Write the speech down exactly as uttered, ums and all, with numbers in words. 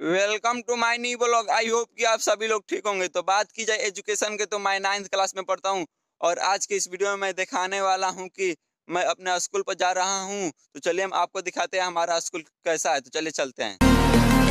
Welcome to my new blog. I hope कि आप सभी लोग ठीक होंगे। तो बात की जाए एजुकेशन के, तो मैं नाइन्थ क्लास में पढ़ता हूं और आज के इस वीडियो में मैं दिखाने वाला हूं कि मैं अपने स्कूल पर जा रहा हूं। तो चलिए हम आपको दिखाते हैं हमारा स्कूल कैसा है। तो चलिए चलते हैं।